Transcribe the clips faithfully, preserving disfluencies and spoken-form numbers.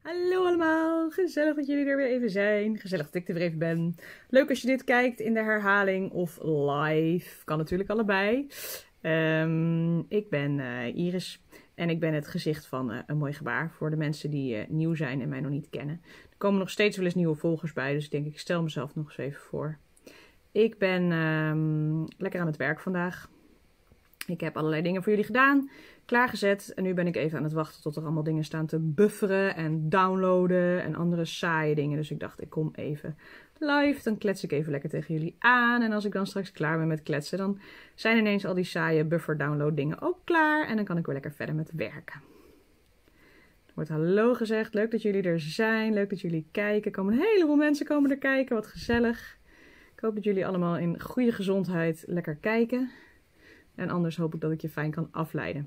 Hallo allemaal, gezellig dat jullie er weer even zijn. Gezellig dat ik er weer even ben. Leuk als je dit kijkt in de herhaling of live. Kan natuurlijk allebei. Um, ik ben uh, Iris en ik ben het gezicht van uh, een mooi gebaar voor de mensen die uh, nieuw zijn en mij nog niet kennen. Er komen nog steeds wel eens nieuwe volgers bij, dus ik denk ik stel mezelf nog eens even voor. Ik ben um, lekker aan het werk vandaag. Ik heb allerlei dingen voor jullie gedaan, klaargezet en nu ben ik even aan het wachten tot er allemaal dingen staan te bufferen en downloaden en andere saaie dingen. Dus ik dacht, ik kom even live, dan klets ik even lekker tegen jullie aan. En als ik dan straks klaar ben met kletsen, dan zijn ineens al die saaie buffer download dingen ook klaar. En dan kan ik weer lekker verder met werken. Er wordt hallo gezegd, leuk dat jullie er zijn, leuk dat jullie kijken. Er komen een heleboel mensen komen er kijken, wat gezellig. Ik hoop dat jullie allemaal in goede gezondheid lekker kijken. En anders hoop ik dat ik je fijn kan afleiden.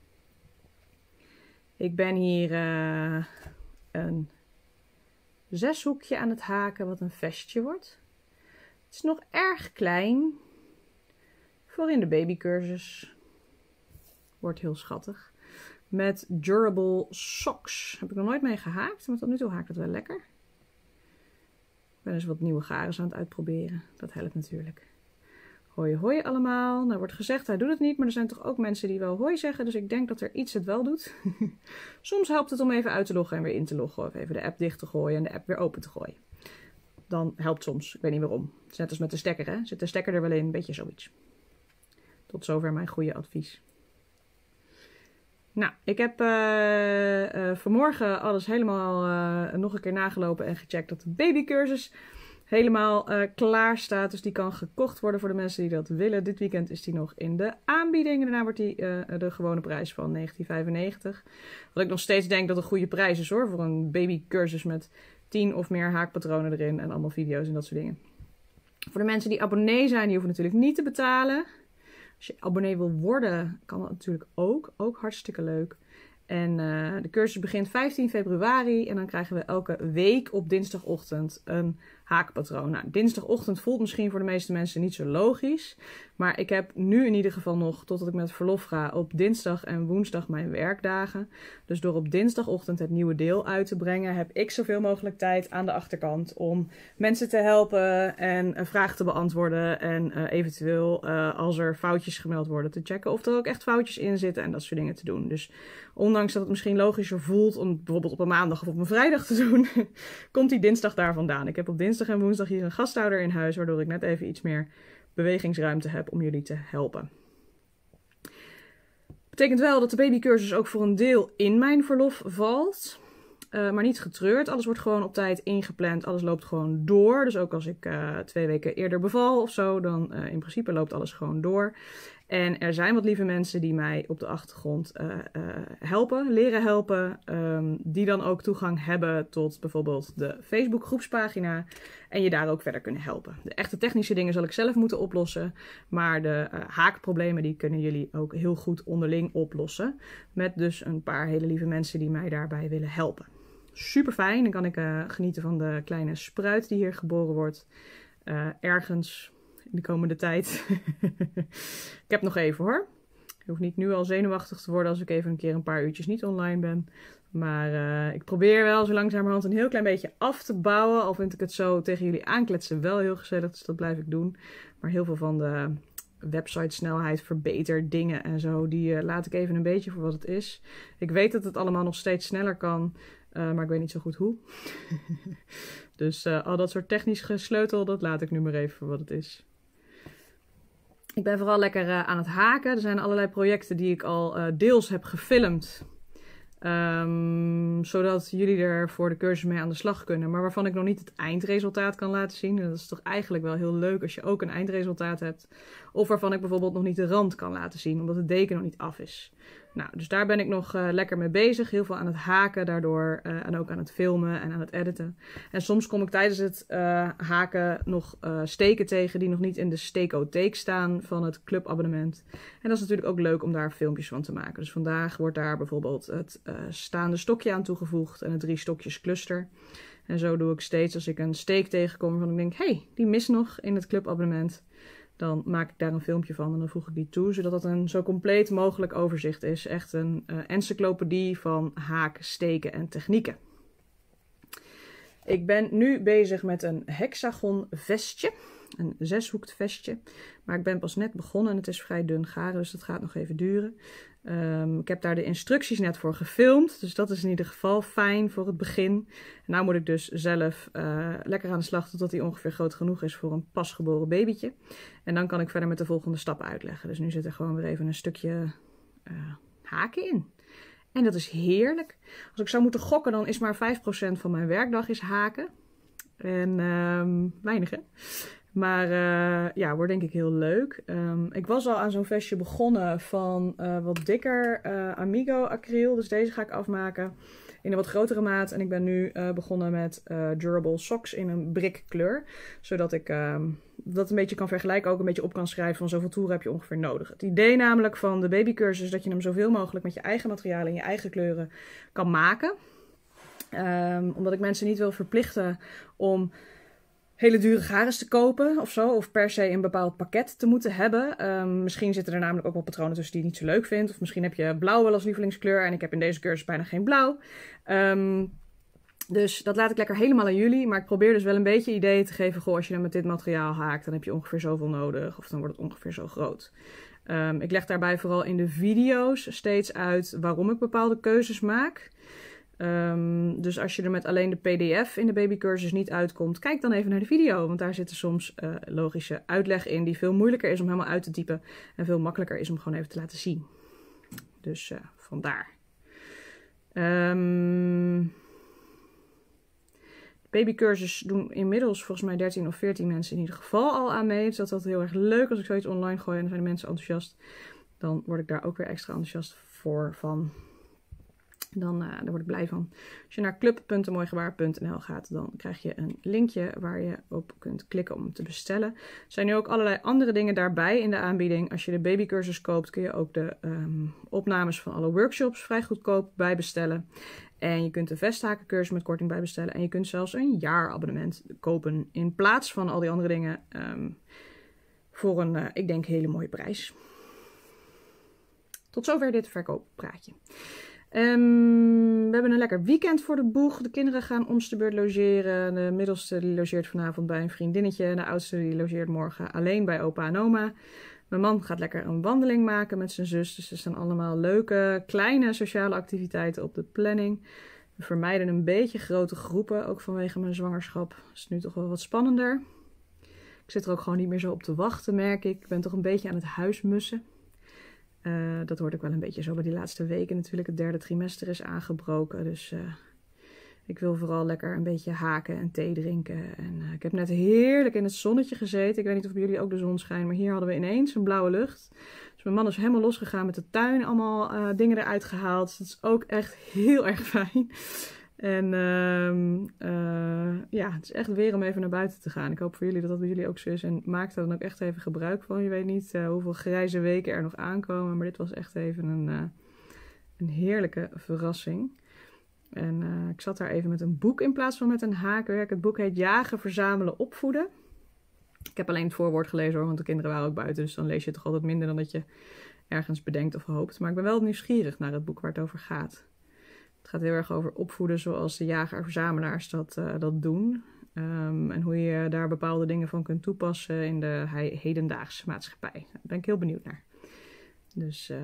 Ik ben hier uh, een zeshoekje aan het haken wat een vestje wordt. Het is nog erg klein voor in de babycursus. Wordt heel schattig. Met durable socks. Heb ik nog nooit mee gehaakt, maar tot nu toe haakt het wel lekker. Ik ben dus wat nieuwe garens aan het uitproberen. Dat helpt natuurlijk. Hoi hoi allemaal. Nou wordt gezegd hij doet het niet, maar er zijn toch ook mensen die wel hoi zeggen. Dus ik denk dat er iets het wel doet. Soms helpt het om even uit te loggen en weer in te loggen. Of even de app dicht te gooien en de app weer open te gooien. Dan helpt soms. Ik weet niet waarom. Het is net als met de stekker, hè. Zit de stekker er wel in? Een beetje zoiets. Tot zover mijn goede advies. Nou, ik heb uh, uh, vanmorgen alles helemaal uh, nog een keer nagelopen en gecheckt dat de babycursus helemaal uh, klaar staat. Dus die kan gekocht worden voor de mensen die dat willen. Dit weekend is die nog in de aanbieding. Daarna wordt die uh, de gewone prijs van negentien vijfennegentig. Wat ik nog steeds denk dat een goede prijs is hoor. Voor een babycursus met tien of meer haakpatronen erin. En allemaal video's en dat soort dingen. Voor de mensen die abonnee zijn, die hoeven natuurlijk niet te betalen. Als je abonnee wil worden, kan dat natuurlijk ook. Ook hartstikke leuk. En uh, de cursus begint vijftien februari en dan krijgen we elke week op dinsdagochtend een haakpatroon. Nou, dinsdagochtend voelt misschien voor de meeste mensen niet zo logisch. Maar ik heb nu in ieder geval nog, totdat ik met verlof ga, op dinsdag en woensdag mijn werkdagen. Dus door op dinsdagochtend het nieuwe deel uit te brengen, heb ik zoveel mogelijk tijd aan de achterkant om mensen te helpen en uh, vragen te beantwoorden. En uh, eventueel, uh, als er foutjes gemeld worden, te checken of er ook echt foutjes in zitten en dat soort dingen te doen. Dus ondanks dat het misschien logischer voelt om bijvoorbeeld op een maandag of op een vrijdag te doen, komt die dinsdag daar vandaan. Ik heb op dinsdag en woensdag hier een gasthouder in huis, waardoor ik net even iets meer bewegingsruimte heb om jullie te helpen. Betekent wel dat de babycursus ook voor een deel in mijn verlof valt. Uh, maar niet getreurd. Alles wordt gewoon op tijd ingepland. Alles loopt gewoon door. Dus ook als ik uh, twee weken eerder beval of zo, dan uh, in principe loopt alles gewoon door. En er zijn wat lieve mensen die mij op de achtergrond uh, uh, helpen, leren helpen. Um, die dan ook toegang hebben tot bijvoorbeeld de Facebook groepspagina. En je daar ook verder kunnen helpen. De echte technische dingen zal ik zelf moeten oplossen. Maar de uh, haakproblemen die kunnen jullie ook heel goed onderling oplossen. Met dus een paar hele lieve mensen die mij daarbij willen helpen. Super fijn. Dan kan ik uh, genieten van de kleine spruit die hier geboren wordt. Uh, ergens in de komende tijd. Ik heb nog even hoor. Ik hoef niet nu al zenuwachtig te worden als ik even een keer een paar uurtjes niet online ben. Maar uh, ik probeer wel zo langzamerhand een heel klein beetje af te bouwen. Al vind ik het zo tegen jullie aankletsen wel heel gezellig. Dus dat blijf ik doen. Maar heel veel van de website snelheid, verbeter dingen en zo. Die uh, laat ik even een beetje voor wat het is. Ik weet dat het allemaal nog steeds sneller kan. Uh, maar ik weet niet zo goed hoe. Dus uh, al dat soort technisch gesleutel, dat laat ik nu maar even voor wat het is. Ik ben vooral lekker uh, aan het haken. Er zijn allerlei projecten die ik al uh, deels heb gefilmd. Um, zodat jullie er voor de cursus mee aan de slag kunnen. Maar waarvan ik nog niet het eindresultaat kan laten zien. En dat is toch eigenlijk wel heel leuk als je ook een eindresultaat hebt. Of waarvan ik bijvoorbeeld nog niet de rand kan laten zien. Omdat het deken nog niet af is. Nou, dus daar ben ik nog uh, lekker mee bezig. Heel veel aan het haken daardoor. Uh, en ook aan het filmen en aan het editen. En soms kom ik tijdens het uh, haken nog uh, steken tegen die nog niet in de steekotheek staan van het clubabonnement. En dat is natuurlijk ook leuk om daar filmpjes van te maken. Dus vandaag wordt daar bijvoorbeeld het uh, staande stokje aan toegevoegd. En het drie stokjes cluster. En zo doe ik steeds als ik een steek tegenkom waarvan ik denk, hé, hey, die mist nog in het clubabonnement. Dan maak ik daar een filmpje van en dan voeg ik die toe, zodat het een zo compleet mogelijk overzicht is. Echt een uh, encyclopedie van haken, steken en technieken. Ik ben nu bezig met een hexagon vestje. Een zeshoekt vestje. Maar ik ben pas net begonnen en het is vrij dun garen, dus dat gaat nog even duren. Um, ik heb daar de instructies net voor gefilmd. Dus dat is in ieder geval fijn voor het begin. En nou moet ik dus zelf uh, lekker aan de slag totdat hij ongeveer groot genoeg is voor een pasgeboren babytje. En dan kan ik verder met de volgende stappen uitleggen. Dus nu zit er gewoon weer even een stukje uh, haken in. En dat is heerlijk. Als ik zou moeten gokken, dan is maar vijf procent van mijn werkdag is haken. En um, weinig hè. Maar uh, ja, wordt denk ik heel leuk. Um, ik was al aan zo'n vestje begonnen van uh, wat dikker uh, Amigo acryl. Dus deze ga ik afmaken in een wat grotere maat. En ik ben nu uh, begonnen met uh, durable socks in een brick kleur. Zodat ik uh, dat een beetje kan vergelijken. Ook een beetje op kan schrijven van zoveel toeren heb je ongeveer nodig. Het idee namelijk van de babycursus is dat je hem zoveel mogelijk met je eigen materialen en je eigen kleuren kan maken. Um, omdat ik mensen niet wil verplichten om hele dure garens te kopen of zo. Of per se een bepaald pakket te moeten hebben. Um, misschien zitten er namelijk ook wel patronen tussen die je niet zo leuk vindt. Of misschien heb je blauw wel als lievelingskleur. En ik heb in deze cursus bijna geen blauw. Um, dus dat laat ik lekker helemaal aan jullie. Maar ik probeer dus wel een beetje ideeën te geven. Goh, als je dan met dit materiaal haakt, dan heb je ongeveer zoveel nodig. Of dan wordt het ongeveer zo groot. Um, ik leg daarbij vooral in de video's steeds uit waarom ik bepaalde keuzes maak. Um, dus als je er met alleen de P D F in de babycursus niet uitkomt, kijk dan even naar de video. Want daar zitten soms uh, logische uitleg in die veel moeilijker is om helemaal uit te typen. En veel makkelijker is om gewoon even te laten zien. Dus uh, vandaar. Um, de babycursus doen inmiddels volgens mij dertien of veertien mensen in ieder geval al aan mee. Dus dat is altijd heel erg leuk als ik zoiets online gooi en dan zijn de mensen enthousiast. Dan word ik daar ook weer extra enthousiast voor van. Dan, uh, daar word ik blij van. Als je naar club punt mooigebaar punt n l gaat, dan krijg je een linkje waar je op kunt klikken om te bestellen. Er zijn nu ook allerlei andere dingen daarbij in de aanbieding. Als je de babycursus koopt, kun je ook de um, opnames van alle workshops vrij goedkoop bijbestellen. En je kunt de vesthakencursus met korting bijbestellen. En je kunt zelfs een jaarabonnement kopen in plaats van al die andere dingen um, voor een, uh, ik denk, hele mooie prijs. Tot zover dit verkooppraatje. Um, we hebben een lekker weekend voor de boeg. De kinderen gaan om de beurt logeren. De middelste die logeert vanavond bij een vriendinnetje. En de oudste die logeert morgen alleen bij opa en oma. Mijn man gaat lekker een wandeling maken met zijn zus. Dus er staan allemaal leuke, kleine sociale activiteiten op de planning. We vermijden een beetje grote groepen, ook vanwege mijn zwangerschap. Dat is nu toch wel wat spannender. Ik zit er ook gewoon niet meer zo op te wachten, merk ik. Ik ben toch een beetje aan het huismussen. Uh, dat hoort ook wel een beetje zo bij die laatste weken natuurlijk. Het derde trimester is aangebroken. Dus uh, ik wil vooral lekker een beetje haken en thee drinken. En uh, ik heb net heerlijk in het zonnetje gezeten. Ik weet niet of bij jullie ook de zon schijnt. Maar hier hadden we ineens een blauwe lucht. Dus mijn man is helemaal losgegaan met de tuin. Allemaal uh, dingen eruit gehaald. Dus dat is ook echt heel erg fijn. En uh, uh, ja, het is echt weer om even naar buiten te gaan. Ik hoop voor jullie dat dat bij jullie ook zo is. En maak er dan ook echt even gebruik van. Je weet niet uh, hoeveel grijze weken er nog aankomen. Maar dit was echt even een, uh, een heerlijke verrassing. En uh, ik zat daar even met een boek in plaats van met een haakwerk. Het boek heet Jagen, Verzamelen, Opvoeden. Ik heb alleen het voorwoord gelezen hoor, want de kinderen waren ook buiten. Dus dan lees je toch altijd minder dan dat je ergens bedenkt of hoopt. Maar ik ben wel nieuwsgierig naar het boek waar het over gaat. Het gaat heel erg over opvoeden zoals de jager-verzamelaars dat, uh, dat doen. Um, en hoe je daar bepaalde dingen van kunt toepassen in de he hedendaagse maatschappij. Daar ben ik heel benieuwd naar. Dus uh,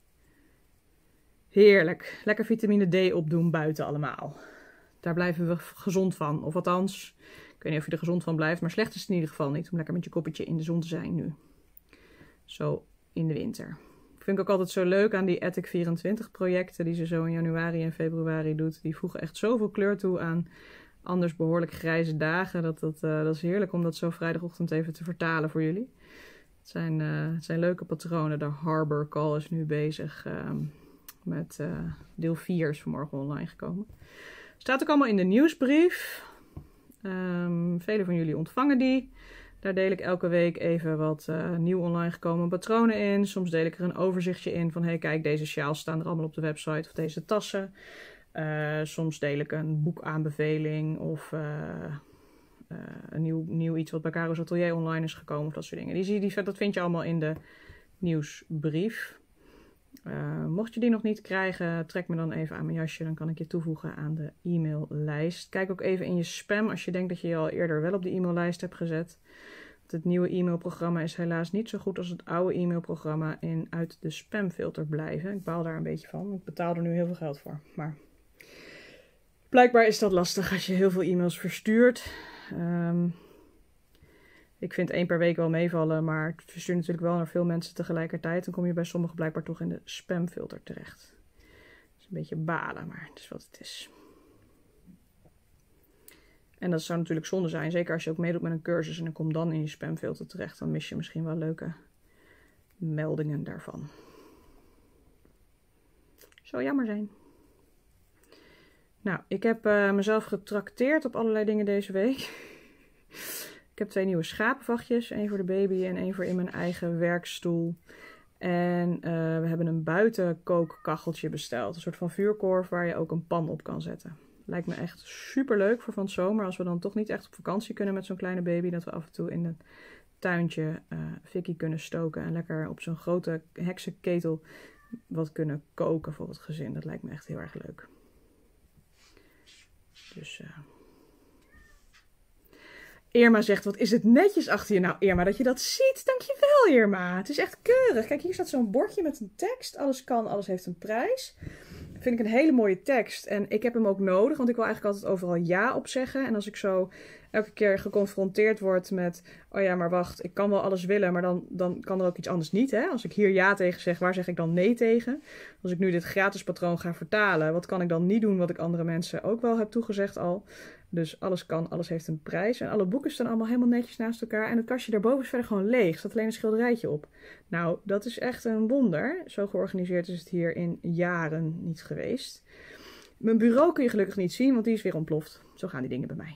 heerlijk. Lekker vitamine D opdoen buiten allemaal. Daar blijven we gezond van. Of althans, ik weet niet of je er gezond van blijft. Maar slecht is het in ieder geval niet om lekker met je koppetje in de zon te zijn nu. Zo in de winter. Vind ik ook altijd zo leuk aan die Ethic vierentwintig projecten die ze zo in januari en februari doet. Die voegen echt zoveel kleur toe aan anders behoorlijk grijze dagen. Dat, dat, uh, dat is heerlijk om dat zo vrijdagochtend even te vertalen voor jullie. Het zijn, uh, het zijn leuke patronen. De Harbor Call is nu bezig uh, met uh, deel vier is vanmorgen online gekomen. Staat ook allemaal in de nieuwsbrief. Um, velen van jullie ontvangen die. Daar deel ik elke week even wat uh, nieuw online gekomen patronen in. Soms deel ik er een overzichtje in van, hey kijk, deze sjaals staan er allemaal op de website of deze tassen. Uh, soms deel ik een boekaanbeveling of uh, uh, een nieuw, nieuw iets wat bij Caro's Atelier online is gekomen of dat soort dingen. Die, die, die, dat vind je allemaal in de nieuwsbrief. Uh, mocht je die nog niet krijgen, trek me dan even aan mijn jasje. Dan kan ik je toevoegen aan de e-maillijst. Kijk ook even in je spam als je denkt dat je je al eerder wel op de e-maillijst hebt gezet. Het nieuwe e-mailprogramma is helaas niet zo goed als het oude e-mailprogramma in uit de spamfilter blijven. Ik baal daar een beetje van. Ik betaal er nu heel veel geld voor. Maar blijkbaar is dat lastig als je heel veel e-mails verstuurt. Um, ik vind één per week wel meevallen, maar het verstuurt natuurlijk wel naar veel mensen tegelijkertijd. Dan kom je bij sommigen blijkbaar toch in de spamfilter terecht. Dat is een beetje balen, maar het is wat het is. En dat zou natuurlijk zonde zijn, zeker als je ook meedoet met een cursus en dan komt dan in je spamfilter terecht. Dan mis je misschien wel leuke meldingen daarvan. Zou jammer zijn. Nou, ik heb uh, mezelf getrakteerd op allerlei dingen deze week. Ik heb twee nieuwe schapenvachtjes. één voor de baby en één voor in mijn eigen werkstoel. En uh, we hebben een buitenkookkacheltje besteld. Een soort van vuurkorf waar je ook een pan op kan zetten. Lijkt me echt super leuk voor van het zomer. Als we dan toch niet echt op vakantie kunnen met zo'n kleine baby. Dat we af en toe in het tuintje uh, fikkie kunnen stoken. En lekker op zo'n grote heksenketel wat kunnen koken voor het gezin. Dat lijkt me echt heel erg leuk. Dus... Uh... Irma zegt, wat is het netjes achter je. Nou Irma, dat je dat ziet. Dankjewel Irma. Het is echt keurig. Kijk, hier staat zo'n bordje met een tekst. Alles kan, alles heeft een prijs. Vind ik een hele mooie tekst. En ik heb hem ook nodig, want ik wil eigenlijk altijd overal ja op zeggen. En als ik zo elke keer geconfronteerd word met... Oh ja, maar wacht, ik kan wel alles willen, maar dan, dan kan er ook iets anders niet. Hè? Als ik hier ja tegen zeg, waar zeg ik dan nee tegen? Als ik nu dit gratis patroon ga vertalen, wat kan ik dan niet doen wat ik andere mensen ook wel heb toegezegd al? Dus alles kan, alles heeft een prijs. En alle boeken staan allemaal helemaal netjes naast elkaar. En het kastje daarboven is verder gewoon leeg. Er staat alleen een schilderijtje op. Nou, dat is echt een wonder. Zo georganiseerd is het hier in jaren niet geweest. Mijn bureau kun je gelukkig niet zien, want die is weer ontploft. Zo gaan die dingen bij mij.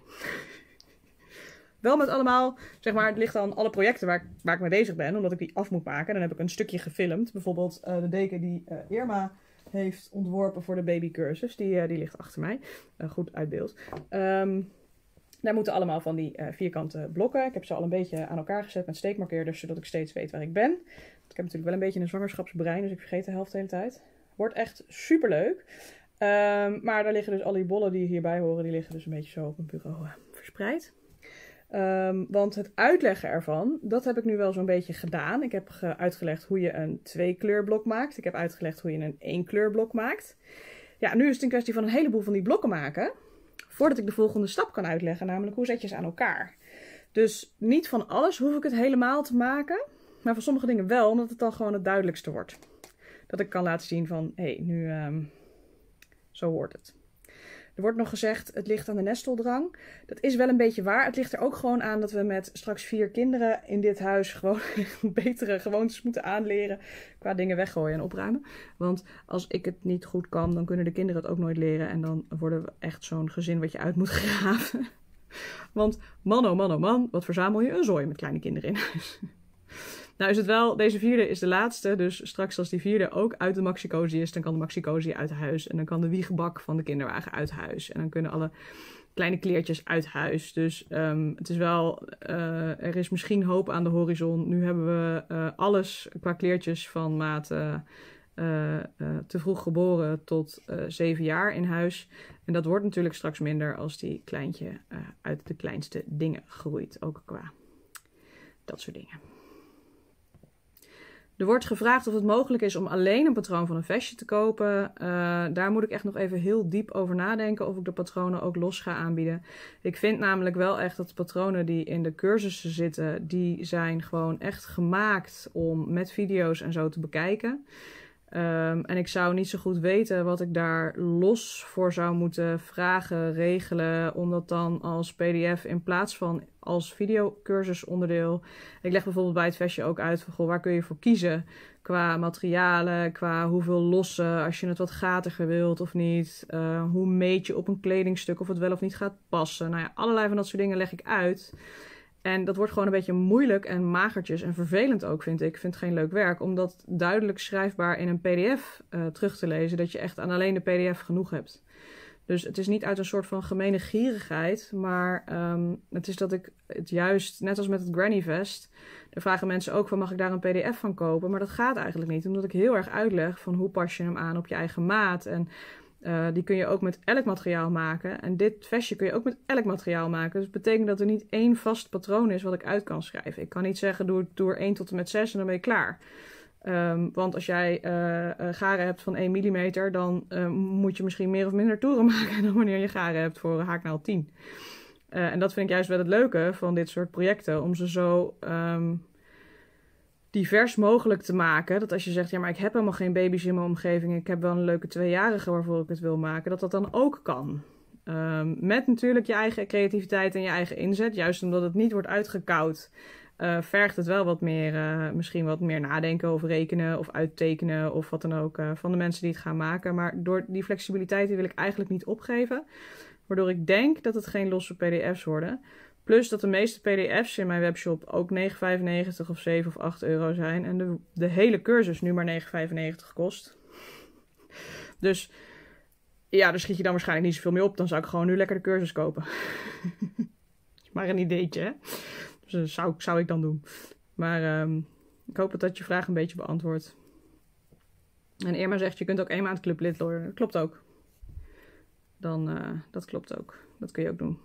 Wel met allemaal, zeg maar, het ligt aan alle projecten waar ik, waar ik mee bezig ben. Omdat ik die af moet maken. Dan heb ik een stukje gefilmd. Bijvoorbeeld uh, de deken die uh, Irma... heeft ontworpen voor de babycursus. Die, uh, die ligt achter mij. Uh, goed uit beeld. Um, daar moeten allemaal van die uh, vierkante blokken. Ik heb ze al een beetje aan elkaar gezet met steekmarkeerders, zodat ik steeds weet waar ik ben. Ik heb natuurlijk wel een beetje een zwangerschapsbrein, dus ik vergeet de helft de hele tijd. Wordt echt super leuk. Um, maar daar liggen dus al die bollen die hierbij horen, die liggen dus een beetje zo op mijn bureau uh, verspreid. Um, want het uitleggen ervan, dat heb ik nu wel zo'n beetje gedaan. Ik heb uitgelegd hoe je een twee kleurblok maakt. Ik heb uitgelegd hoe je een één kleurblok maakt. Ja, nu is het een kwestie van een heleboel van die blokken maken. Voordat ik de volgende stap kan uitleggen, namelijk hoe zet je ze aan elkaar. Dus niet van alles hoef ik het helemaal te maken. Maar van sommige dingen wel, omdat het dan gewoon het duidelijkste wordt. Dat ik kan laten zien van, hé, hey, nu, um, zo wordt het. Er wordt nog gezegd, het ligt aan de nesteldrang. Dat is wel een beetje waar. Het ligt er ook gewoon aan dat we met straks vier kinderen in dit huis gewoon betere gewoontes moeten aanleren. Qua dingen weggooien en opruimen. Want als ik het niet goed kan, dan kunnen de kinderen het ook nooit leren. En dan worden we echt zo'n gezin wat je uit moet graven. Want man, oh man, oh man, wat verzamel je? Een zooi met kleine kinderen in huis. Nou is het wel, deze vierde is de laatste, dus straks als die vierde ook uit de Maxicosi is, dan kan de Maxicosi uit huis. En dan kan de wiegebak van de kinderwagen uit huis. En dan kunnen alle kleine kleertjes uit huis. Dus um, het is wel, uh, er is misschien hoop aan de horizon. Nu hebben we uh, alles qua kleertjes van maat uh, uh, uh, te vroeg geboren tot uh, zeven jaar in huis. En dat wordt natuurlijk straks minder als die kleintje uh, uit de kleinste dingen groeit. Ook qua dat soort dingen. Er wordt gevraagd of het mogelijk is om alleen een patroon van een vestje te kopen. Uh, daar moet ik echt nog even heel diep over nadenken of ik de patronen ook los ga aanbieden. Ik vind namelijk wel echt dat de patronen die in de cursussen zitten, die zijn gewoon echt gemaakt om met video's en zo te bekijken. Um, en ik zou niet zo goed weten wat ik daar los voor zou moeten vragen, regelen, om dat dan als P D F in plaats van als videocursus onderdeel. Ik leg bijvoorbeeld bij het vestje ook uit van, goh, waar kun je voor kiezen qua materialen, qua hoeveel lossen, als je het wat gatiger wilt of niet. Uh, hoe meet je op een kledingstuk of het wel of niet gaat passen. Nou ja, allerlei van dat soort dingen leg ik uit. En dat wordt gewoon een beetje moeilijk en magertjes en vervelend ook, vind ik. Ik vind het geen leuk werk, om dat duidelijk schrijfbaar in een P D F uh, terug te lezen, dat je echt aan alleen de P D F genoeg hebt. Dus het is niet uit een soort van gemene gierigheid, maar um, het is dat ik het juist, net als met het Granny Vest, Dan vragen mensen ook van, mag ik daar een pdf van kopen? Maar dat gaat eigenlijk niet, omdat ik heel erg uitleg van hoe pas je hem aan op je eigen maat. En uh, die kun je ook met elk materiaal maken. En dit vestje kun je ook met elk materiaal maken. Dus dat betekent dat er niet één vast patroon is wat ik uit kan schrijven. Ik kan niet zeggen, doe, doe er één tot en met zes en dan ben je klaar. Um, want als jij uh, uh, garen hebt van één millimeter, dan uh, moet je misschien meer of minder toeren maken dan wanneer je garen hebt voor haaknaald tien. Uh, en dat vind ik juist wel het leuke van dit soort projecten, om ze zo um, divers mogelijk te maken. Dat als je zegt, ja, maar ik heb helemaal geen baby's in mijn omgeving, ik heb wel een leuke tweejarige waarvoor ik het wil maken, dat dat dan ook kan. Um, met natuurlijk je eigen creativiteit en je eigen inzet, juist omdat het niet wordt uitgekoud. Uh, vergt het wel wat meer, uh, misschien wat meer nadenken of rekenen of uittekenen of wat dan ook uh, van de mensen die het gaan maken. Maar door die flexibiliteit die wil ik eigenlijk niet opgeven. Waardoor ik denk dat het geen losse pdf's worden. Plus dat de meeste pdf's in mijn webshop ook negen vijfennegentig of zeven of acht euro zijn. En de, de hele cursus nu maar negen vijfennegentig kost. Dus ja, daar schiet je dan waarschijnlijk niet zoveel mee op. Dan zou ik gewoon nu lekker de cursus kopen. Maar een ideetje, hè? Dus dat zou, zou ik dan doen. Maar um, ik hoop dat dat je vraag een beetje beantwoordt. En Irma zegt, je kunt ook één maand clublid worden. Dat klopt ook. Dan, uh, dat klopt ook. Dat kun je ook doen.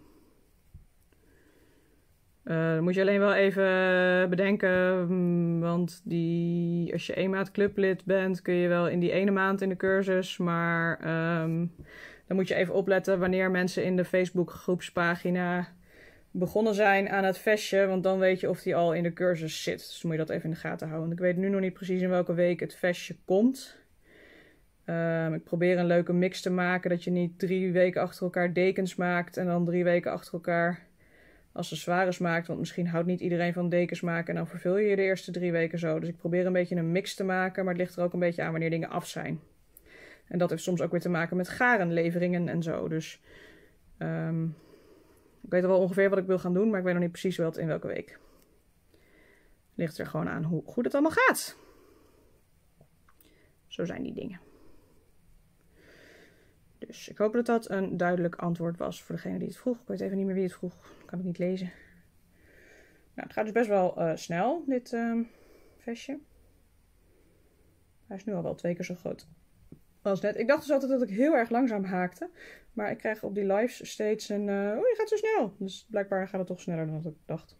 Uh, dan moet je alleen wel even bedenken, want die, als je één maand clublid bent, kun je wel in die ene maand in de cursus, maar um, dan moet je even opletten wanneer mensen in de Facebook groepspagina begonnen zijn aan het vestje, want dan weet je of die al in de cursus zit. Dus dan moet je dat even in de gaten houden. Want ik weet nu nog niet precies in welke week het vestje komt. Um, ik probeer een leuke mix te maken, dat je niet drie weken achter elkaar dekens maakt en dan drie weken achter elkaar accessoires maakt. Want misschien houdt niet iedereen van dekens maken en dan verveel je je de eerste drie weken zo. Dus ik probeer een beetje een mix te maken, maar het ligt er ook een beetje aan wanneer dingen af zijn. En dat heeft soms ook weer te maken met garenleveringen en zo. Dus um, ik weet wel ongeveer wat ik wil gaan doen, maar ik weet nog niet precies wel in welke week. Ligt er gewoon aan hoe goed het allemaal gaat. Zo zijn die dingen. Dus ik hoop dat dat een duidelijk antwoord was voor degene die het vroeg. Ik weet even niet meer wie het vroeg. Ik kan het niet lezen. Nou, het gaat dus best wel uh, snel, dit uh, vestje. Hij is nu al wel twee keer zo groot als net. Ik dacht dus altijd dat ik heel erg langzaam haakte. Maar ik krijg op die lives steeds een... Uh, oh, je gaat zo snel. Dus blijkbaar gaat het toch sneller dan ik dacht.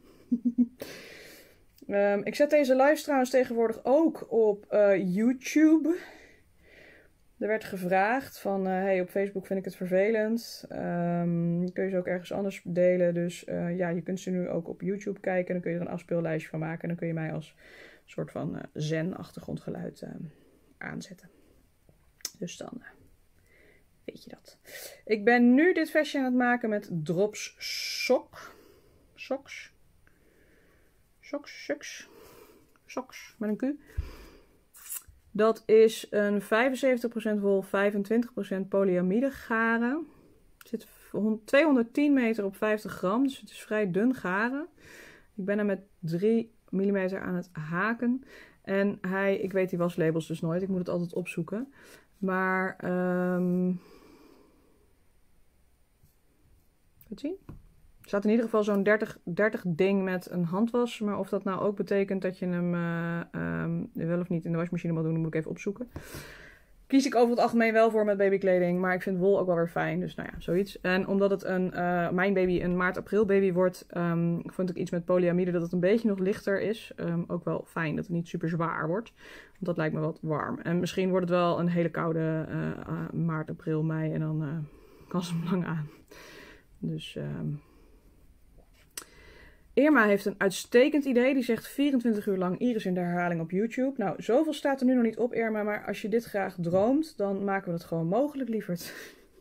um, ik zet deze lives trouwens tegenwoordig ook op uh, YouTube. Er werd gevraagd van, uh, hey, op Facebook vind ik het vervelend. Um, kun je ze ook ergens anders delen. Dus uh, ja, je kunt ze nu ook op YouTube kijken. En dan kun je er een afspeellijstje van maken. En dan kun je mij als soort van uh, zen-achtergrondgeluid uh, aanzetten. Dus dan uh, weet je dat. Ik ben nu dit vestje aan het maken met Drops Sok. Soks. Soks, soks. Soks, met een Q. Dat is een vijfenzeventig procent wol, vijfentwintig procent polyamide garen. Het zit tweehonderdtien meter op vijftig gram, dus het is vrij dun garen. Ik ben er met drie millimeter aan het haken. En hij, ik weet die waslabels dus nooit, ik moet het altijd opzoeken. Maar, um, wat zien? Er staat in ieder geval zo'n dertig, dertig ding met een handwas. Maar of dat nou ook betekent dat je hem uh, um, wel of niet in de wasmachine moet doen, dat moet ik even opzoeken. Kies ik over het algemeen wel voor met babykleding. Maar ik vind wol ook wel weer fijn. Dus nou ja, zoiets. En omdat het een, uh, mijn baby een maart-april baby wordt, um, vond ik iets met polyamide dat het een beetje nog lichter is. Um, ook wel fijn dat het niet super zwaar wordt. Want dat lijkt me wat warm. En misschien wordt het wel een hele koude uh, uh, maart, april, mei. En dan uh, kan ze hem lang aan. Dus... Um, Irma heeft een uitstekend idee. Die zegt vierentwintig uur lang Iris in de herhaling op YouTube. Nou, zoveel staat er nu nog niet op, Irma. Maar als je dit graag droomt, dan maken we het gewoon mogelijk, lieverd.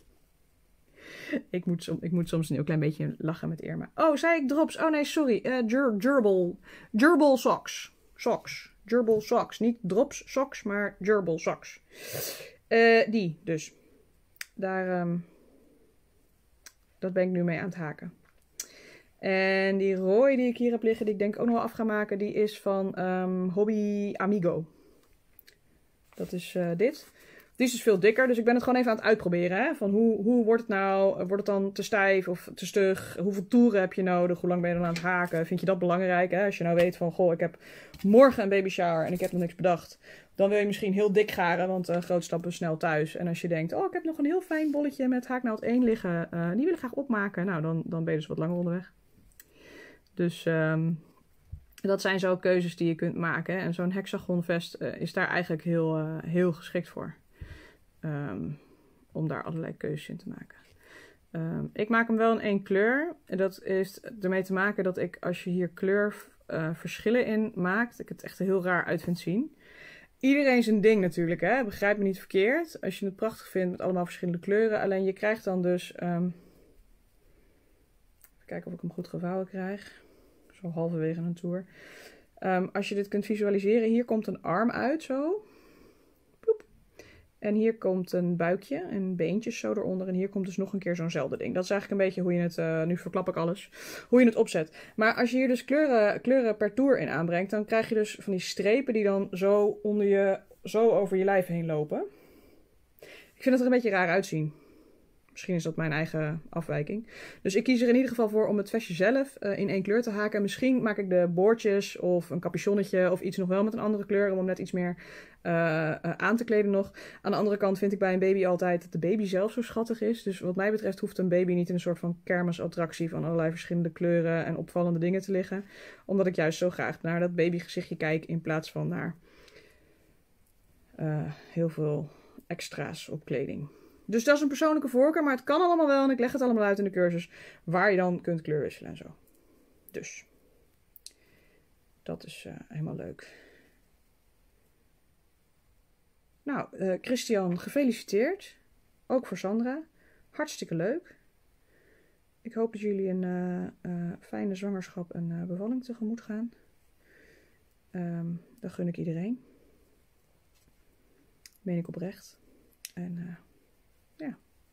ik, moet som, ik moet soms een heel klein beetje lachen met Irma. Oh, zei ik drops? Oh nee, sorry. Uh, ger, gerbil. Gerbil socks. Socks. Gerbil socks. Niet drops socks, maar gerbil socks. Uh, die dus. Daar... Um, dat ben ik nu mee aan het haken. En die rooi die ik hier heb liggen, die ik denk ook nog wel af ga maken, die is van um, Hobby Amigo. Dat is uh, dit. Die is dus veel dikker, dus ik ben het gewoon even aan het uitproberen. Hè? Van hoe, hoe wordt het nou? Wordt het dan te stijf of te stug? Hoeveel toeren heb je nodig? Hoe lang ben je dan aan het haken? Vind je dat belangrijk? Hè? Als je nou weet van, goh, ik heb morgen een baby shower en ik heb nog niks bedacht. Dan wil je misschien heel dik garen, want uh, grote stappen snel thuis. En als je denkt, oh, ik heb nog een heel fijn bolletje met haaknaald één liggen. Uh, die wil ik graag opmaken. Nou, dan, dan ben je dus wat langer onderweg. Dus um, dat zijn zo keuzes die je kunt maken. Hè? En zo'n hexagonvest uh, is daar eigenlijk heel, uh, heel geschikt voor. Um, om daar allerlei keuzes in te maken. Um, ik maak hem wel in één kleur. En dat is ermee te maken dat ik, als je hier kleurverschillen uh, in maakt, ik het echt heel raar uit vind zien. Iedereen zijn ding natuurlijk, hè? Begrijp me niet verkeerd. Als je het prachtig vindt met allemaal verschillende kleuren. Alleen je krijgt dan dus... Um, even kijken of ik hem goed gevouwen krijg. Zo halverwege een tour. Um, als je dit kunt visualiseren, hier komt een arm uit, zo. Ploep. En hier komt een buikje en beentjes zo eronder. En hier komt dus nog een keer zo'nzelfde ding. Dat is eigenlijk een beetje hoe je het, uh, nu verklap ik alles, hoe je het opzet. Maar als je hier dus kleuren, kleuren per toer in aanbrengt, dan krijg je dus van die strepen die dan zo onder je, zo over je lijf heen lopen. Ik vind het er een beetje raar uitzien. Misschien is dat mijn eigen afwijking. Dus ik kies er in ieder geval voor om het vestje zelf uh, in één kleur te haken. Misschien maak ik de boordjes of een capuchonnetje of iets nog wel met een andere kleur. Om hem net iets meer uh, uh, aan te kleden nog. Aan de andere kant vind ik bij een baby altijd dat de baby zelf zo schattig is. Dus wat mij betreft hoeft een baby niet in een soort van kermisattractie van allerlei verschillende kleuren en opvallende dingen te liggen. Omdat ik juist zo graag naar dat babygezichtje kijk in plaats van naar uh, heel veel extra's op kleding. Dus dat is een persoonlijke voorkeur, maar het kan allemaal wel. En ik leg het allemaal uit in de cursus waar je dan kunt kleurwisselen en zo. Dus, dat is uh, helemaal leuk. Nou, uh, Christian, gefeliciteerd. Ook voor Sandra. Hartstikke leuk. Ik hoop dat jullie een uh, uh, fijne zwangerschap en uh, bevalling tegemoet gaan. Um, dat gun ik iedereen. Meen ik oprecht. En... Uh, Ja.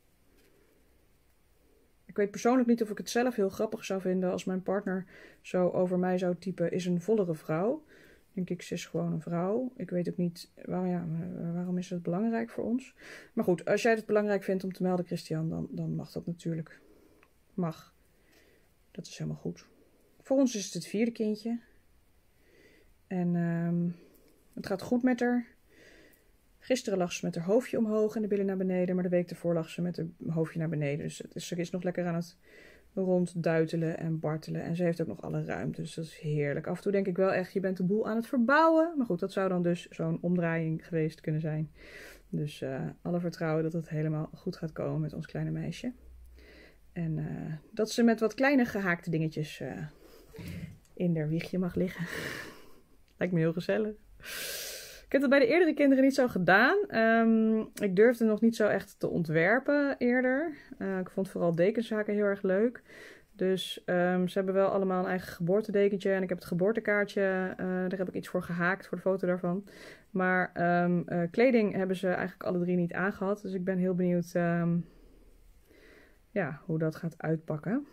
Ik weet persoonlijk niet of ik het zelf heel grappig zou vinden als mijn partner zo over mij zou typen, is een vollere vrouw. Denk ik, ze is gewoon een vrouw. Ik weet ook niet, waarom, ja, waarom is het belangrijk voor ons? Maar goed, als jij het belangrijk vindt om te melden, Christian, dan, dan mag dat natuurlijk. Mag. Dat is helemaal goed. Voor ons is het het vierde kindje. En um, het gaat goed met haar. Gisteren lag ze met haar hoofdje omhoog en de billen naar beneden. Maar de week ervoor lag ze met haar hoofdje naar beneden. Dus het is, ze is nog lekker aan het rondduitelen en bartelen. En ze heeft ook nog alle ruimte. Dus dat is heerlijk. Af en toe denk ik wel echt, je bent de boel aan het verbouwen. Maar goed, dat zou dan dus zo'n omdraaiing geweest kunnen zijn. Dus uh, alle vertrouwen dat het helemaal goed gaat komen met ons kleine meisje. En uh, dat ze met wat kleine gehaakte dingetjes uh, in haar wiegje mag liggen. Lijkt me heel gezellig. Ik heb dat bij de eerdere kinderen niet zo gedaan. Um, ik durfde nog niet zo echt te ontwerpen eerder. Uh, ik vond vooral dekenszaken heel erg leuk. Dus um, ze hebben wel allemaal een eigen geboortedekentje. En ik heb het geboortekaartje, uh, daar heb ik iets voor gehaakt, voor de foto daarvan. Maar um, uh, kleding hebben ze eigenlijk alle drie niet aangehad. Dus ik ben heel benieuwd um, ja, hoe dat gaat uitpakken.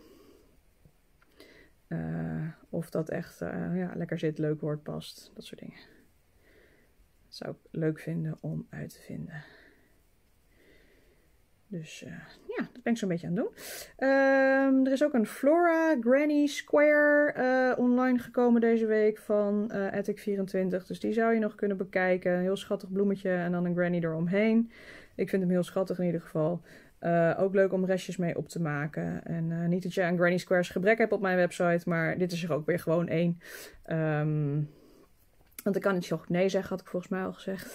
Uh, of dat echt uh, ja, lekker zit, leuk wordt, past. Dat soort dingen. Dat zou ik leuk vinden om uit te vinden. Dus uh, ja, dat ben ik zo'n beetje aan het doen. Um, er is ook een Flora Granny Square uh, online gekomen deze week van uh, Attic vierentwintig. Dus die zou je nog kunnen bekijken. Een heel schattig bloemetje en dan een granny eromheen. Ik vind hem heel schattig in ieder geval. Uh, ook leuk om restjes mee op te maken. En uh, niet dat je aan Granny Squares gebrek hebt op mijn website, maar dit is er ook weer gewoon één. Um, want ik kan niet zo goed nee zeggen, had ik volgens mij al gezegd.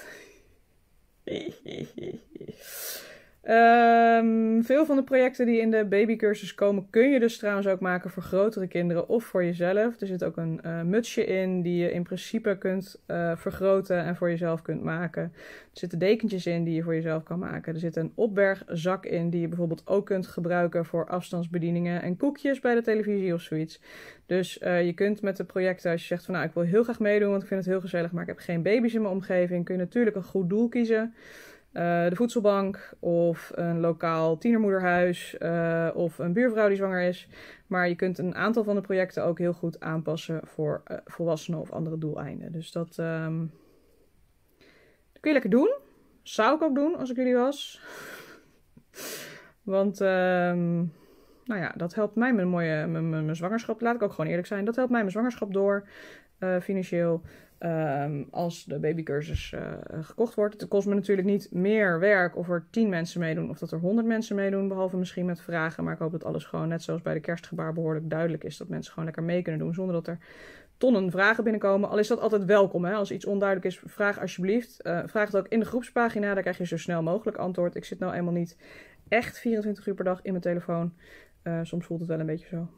Um, veel van de projecten die in de babycursus komen kun je dus trouwens ook maken voor grotere kinderen of voor jezelf. Er zit ook een uh, mutsje in die je in principe kunt uh, vergroten en voor jezelf kunt maken. Er zitten dekentjes in die je voor jezelf kan maken. Er zit een opbergzak in die je bijvoorbeeld ook kunt gebruiken voor afstandsbedieningen en koekjes bij de televisie of zoiets. Dus uh, je kunt met de projecten, als je zegt van nou ik wil heel graag meedoen want ik vind het heel gezellig, maar ik heb geen baby's in mijn omgeving, kun je natuurlijk een goed doel kiezen. Uh, de voedselbank of een lokaal tienermoederhuis uh, of een buurvrouw die zwanger is. Maar je kunt een aantal van de projecten ook heel goed aanpassen voor uh, volwassenen of andere doeleinden. Dus dat, um, dat kun je lekker doen. Zou ik ook doen als ik jullie was. Want, um, nou ja, dat helpt mij mijn mooie mijn, mijn, mijn zwangerschap. Laat ik ook gewoon eerlijk zijn. Dat helpt mij mijn zwangerschap door, uh, financieel. Um, als de babycursus uh, gekocht wordt. Het kost me natuurlijk niet meer werk of er tien mensen meedoen of dat er honderd mensen meedoen, behalve misschien met vragen. Maar ik hoop dat alles gewoon net zoals bij de kerstgebaar behoorlijk duidelijk is. Dat mensen gewoon lekker mee kunnen doen zonder dat er tonnen vragen binnenkomen. Al is dat altijd welkom. Hè? Als iets onduidelijk is, vraag alsjeblieft. Uh, vraag het ook in de groepspagina. Daar krijg je zo snel mogelijk antwoord. Ik zit nou eenmaal niet echt vierentwintig uur per dag in mijn telefoon. Uh, soms voelt het wel een beetje zo.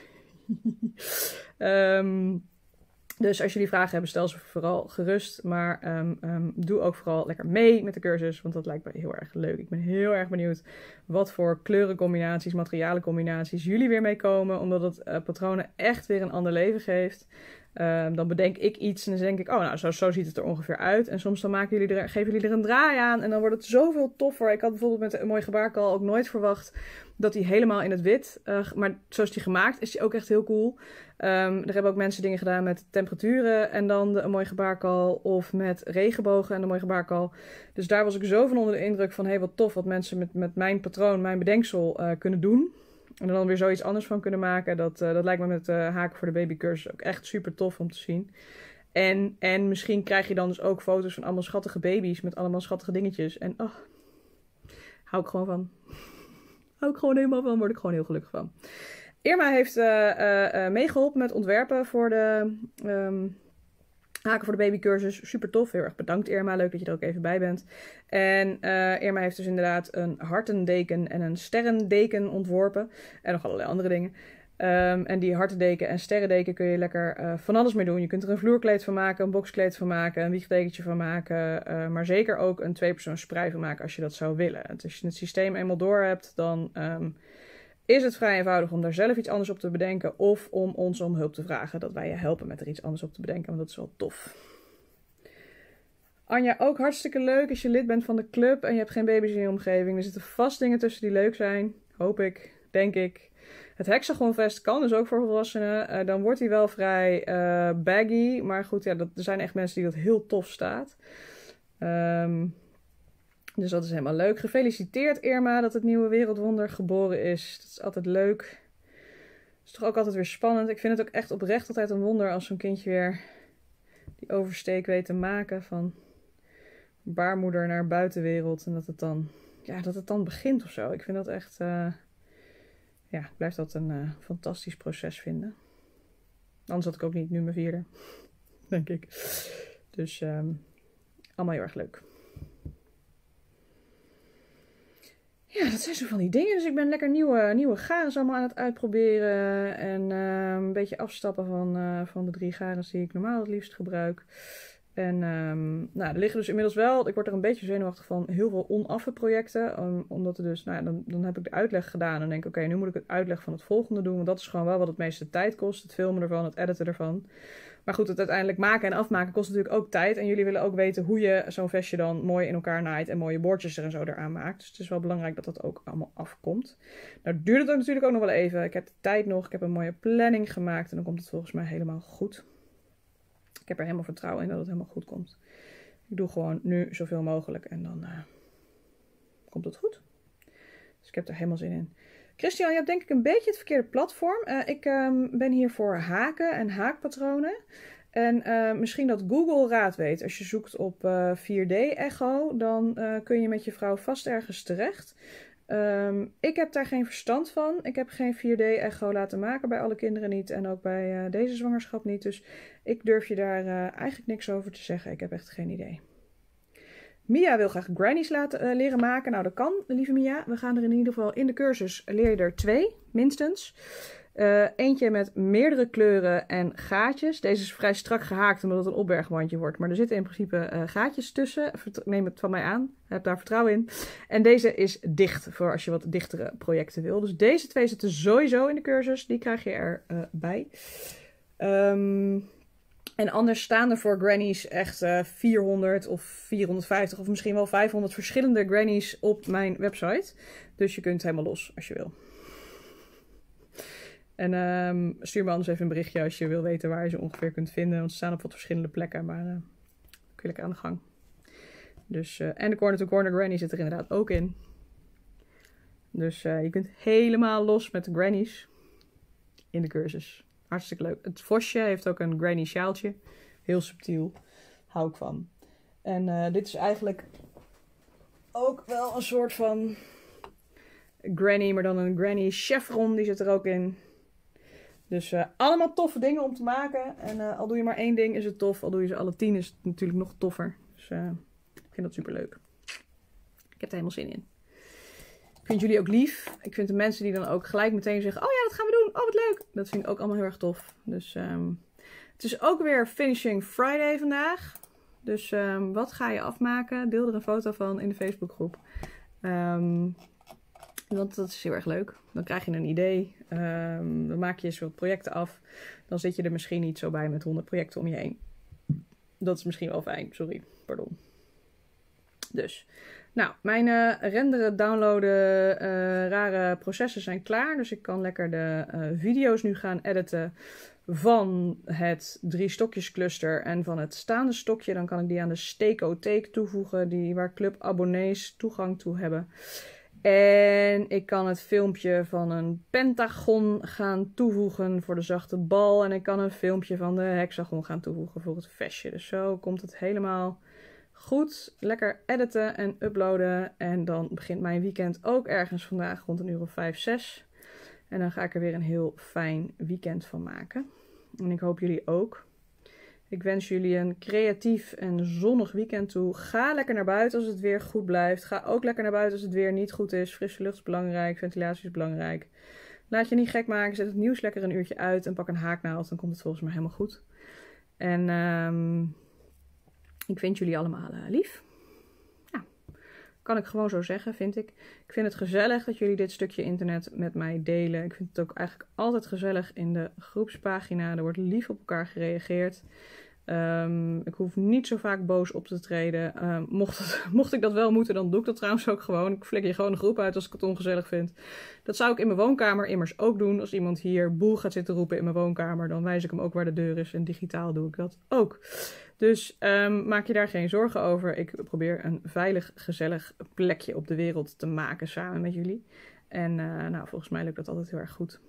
um, Dus als jullie vragen hebben, stel ze vooral gerust. Maar um, um, doe ook vooral lekker mee met de cursus. Want dat lijkt me heel erg leuk. Ik ben heel erg benieuwd wat voor kleurencombinaties, materialencombinaties jullie weer meekomen. Omdat het uh, patronen echt weer een ander leven geeft. Um, dan bedenk ik iets en dan denk ik, oh nou, zo, zo ziet het er ongeveer uit. En soms dan maken jullie er, geven jullie er een draai aan en dan wordt het zoveel toffer. Ik had bijvoorbeeld met een mooie gebaarkal ook nooit verwacht dat hij helemaal in het wit, uh, maar zoals die gemaakt is hij ook echt heel cool. Um, er hebben ook mensen dingen gedaan met temperaturen en dan de, een mooi gebaarkal of met regenbogen en een mooi gebaarkal. Dus daar was ik zo van onder de indruk van, hé hey, wat tof wat mensen met, met mijn patroon, mijn bedenksel uh, kunnen doen. En er dan weer zoiets anders van kunnen maken. Dat, uh, dat lijkt me met uh, haken voor de babycursus ook echt super tof om te zien. En, en misschien krijg je dan dus ook foto's van allemaal schattige baby's met allemaal schattige dingetjes. En oh, hou ik gewoon van. Hou ik gewoon helemaal van, word ik gewoon heel gelukkig van. Irma heeft uh, uh, uh, meegeholpen met ontwerpen voor de um, haken voor de babycursus. Super tof, heel erg bedankt Irma, leuk dat je er ook even bij bent. En uh, Irma heeft dus inderdaad een hartendeken en een sterrendeken ontworpen. En nog allerlei andere dingen. Um, en die hartendeken en sterrendeken kun je lekker uh, van alles mee doen. Je kunt er een vloerkleed van maken, een boxkleed van maken, een wiegdekentje van maken. Uh, maar zeker ook een tweepersoons sprei van maken als je dat zou willen. En als je het systeem eenmaal door hebt, dan um, is het vrij eenvoudig om daar zelf iets anders op te bedenken. Of om ons om hulp te vragen, dat wij je helpen met er iets anders op te bedenken. Want dat is wel tof. Anja, ook hartstikke leuk als je lid bent van de club en je hebt geen baby's in je omgeving. Er zitten vast dingen tussen die leuk zijn. Hoop ik, denk ik. Het hexagonvest kan dus ook voor volwassenen. Uh, dan wordt hij wel vrij uh, baggy. Maar goed, ja, dat, er zijn echt mensen die dat heel tof staat. Um, dus dat is helemaal leuk. Gefeliciteerd Irma dat het nieuwe wereldwonder geboren is. Dat is altijd leuk. Het is toch ook altijd weer spannend. Ik vind het ook echt oprecht altijd een wonder als zo'n kindje weer die oversteek weet te maken van baarmoeder naar buitenwereld. En dat het dan, ja, dat het dan begint of zo. Ik vind dat echt... Uh, Ja, ik blijf dat een uh, fantastisch proces vinden. Anders had ik ook niet nu mijn vierde, denk ik. Dus um, allemaal heel erg leuk. Ja, dat zijn zo van die dingen. Dus ik ben lekker nieuwe, nieuwe garens allemaal aan het uitproberen. En uh, een beetje afstappen van, uh, van de drie garens die ik normaal het liefst gebruik. En um, nou, er liggen dus inmiddels wel, ik word er een beetje zenuwachtig van, heel veel onaffe projecten. Um, omdat er dus, nou ja, dan, dan heb ik de uitleg gedaan en denk ik, oké, okay, nu moet ik het uitleg van het volgende doen. Want dat is gewoon wel wat het meeste tijd kost. Het filmen ervan, het editen ervan. Maar goed, het uiteindelijk maken en afmaken kost natuurlijk ook tijd. En jullie willen ook weten hoe je zo'n vestje dan mooi in elkaar naait en mooie boordjes er en zo eraan maakt. Dus het is wel belangrijk dat dat ook allemaal afkomt. Nou duurt het natuurlijk ook nog wel even. Ik heb de tijd nog, ik heb een mooie planning gemaakt en dan komt het volgens mij helemaal goed. Ik heb er helemaal vertrouwen in dat het helemaal goed komt. Ik doe gewoon nu zoveel mogelijk en dan uh, komt het goed. Dus ik heb er helemaal zin in. Christian, je hebt denk ik een beetje het verkeerde platform. Uh, ik um, ben hier voor haken en haakpatronen. En uh, misschien dat Google raad weet. Als je zoekt op uh, vier D echo, dan uh, kun je met je vrouw vast ergens terecht. Um, ik heb daar geen verstand van. Ik heb geen vier D echo laten maken bij alle kinderen niet. En ook bij uh, deze zwangerschap niet. Dus ik durf je daar uh, eigenlijk niks over te zeggen. Ik heb echt geen idee. Mia wil graag grannies laten uh, leren maken. Nou, dat kan, lieve Mia. We gaan er in ieder geval in de cursus leer je er twee, minstens. Uh, eentje met meerdere kleuren en gaatjes. Deze is vrij strak gehaakt omdat het een opbergwandje wordt. Maar er zitten in principe uh, gaatjes tussen. Neem het van mij aan. Heb daar vertrouwen in. En deze is dicht voor als je wat dichtere projecten wil. Dus deze twee zitten sowieso in de cursus. Die krijg je erbij. Uh, um, en anders staan er voor grannies echt uh, vierhonderd of vierhonderdvijftig of misschien wel vijfhonderd verschillende grannies op mijn website. Dus je kunt helemaal los als je wil. En um, stuur me anders even een berichtje als je wil weten waar je ze ongeveer kunt vinden. Want ze staan op wat verschillende plekken, maar uh, kun je lekker aan de gang. Dus, uh, en de Corner to Corner Granny zit er inderdaad ook in. Dus uh, je kunt helemaal los met de grannies in de cursus. Hartstikke leuk. Het vosje heeft ook een granny sjaaltje. Heel subtiel. Hou ik van. En uh, dit is eigenlijk ook wel een soort van granny, maar dan een granny chevron. Die zit er ook in. Dus uh, allemaal toffe dingen om te maken. En uh, al doe je maar één ding is het tof. Al doe je ze alle tien is het natuurlijk nog toffer. Dus uh, ik vind dat super leuk. Ik heb er helemaal zin in. Ik vind jullie ook lief. Ik vind de mensen die dan ook gelijk meteen zeggen, oh ja, dat gaan we doen. Oh, wat leuk. Dat vind ik ook allemaal heel erg tof. Dus um, het is ook weer Finishing Friday vandaag. Dus um, wat ga je afmaken? Deel er een foto van in de Facebookgroep. Um, want dat is heel erg leuk. Dan krijg je een idee. Um, dan maak je eens wat projecten af. Dan zit je er misschien niet zo bij met honderd projecten om je heen. Dat is misschien wel fijn. Sorry, pardon. Dus, nou, mijn uh, renderen, downloaden, uh, rare processen zijn klaar. Dus ik kan lekker de uh, video's nu gaan editen van het drie stokjes cluster en van het staande stokje. Dan kan ik die aan de Steekotheek toevoegen, die, waar club abonnees toegang toe hebben. En ik kan het filmpje van een pentagon gaan toevoegen voor de zachte bal. En ik kan een filmpje van de hexagon gaan toevoegen voor het vestje. Dus zo komt het helemaal goed. Lekker editen en uploaden. En dan begint mijn weekend ook ergens vandaag rond een uur of vijf, zes. En dan ga ik er weer een heel fijn weekend van maken. En ik hoop jullie ook. Ik wens jullie een creatief en zonnig weekend toe. Ga lekker naar buiten als het weer goed blijft. Ga ook lekker naar buiten als het weer niet goed is. Frisse lucht is belangrijk, ventilatie is belangrijk. Laat je niet gek maken. Zet het nieuws lekker een uurtje uit en pak een haaknaald. Dan komt het volgens mij helemaal goed. En um, ik vind jullie allemaal uh, lief. Ja, kan ik gewoon zo zeggen, vind ik. Ik vind het gezellig dat jullie dit stukje internet met mij delen. Ik vind het ook eigenlijk altijd gezellig in de groepspagina. Er wordt lief op elkaar gereageerd. Um, ik hoef niet zo vaak boos op te treden. Um, mocht, het, mocht ik dat wel moeten, dan doe ik dat trouwens ook gewoon. Ik flikker je gewoon de groep uit als ik het ongezellig vind. Dat zou ik in mijn woonkamer immers ook doen. Als iemand hier boel gaat zitten roepen in mijn woonkamer, dan wijs ik hem ook waar de deur is. En digitaal doe ik dat ook. Dus um, maak je daar geen zorgen over. Ik probeer een veilig, gezellig plekje op de wereld te maken samen met jullie. En uh, nou, volgens mij lukt dat altijd heel erg goed.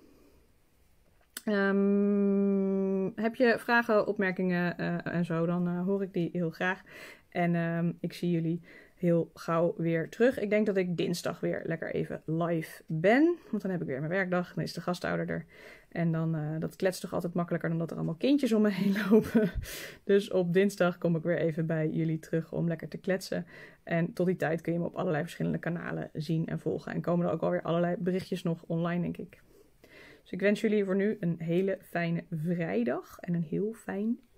Um, heb je vragen, opmerkingen uh, en zo, dan uh, hoor ik die heel graag. En um, ik zie jullie heel gauw weer terug. Ik denk dat ik dinsdag weer lekker even live ben. Want dan heb ik weer mijn werkdag. Dan is de gastouder er. En dan, uh, dat kletst toch altijd makkelijker dan dat er allemaal kindjes om me heen lopen. Dus op dinsdag kom ik weer even bij jullie terug om lekker te kletsen. En tot die tijd kun je me op allerlei verschillende kanalen zien en volgen. En komen er ook alweer allerlei berichtjes nog online, denk ik. Dus ik wens jullie voor nu een hele fijne vrijdag en een heel fijn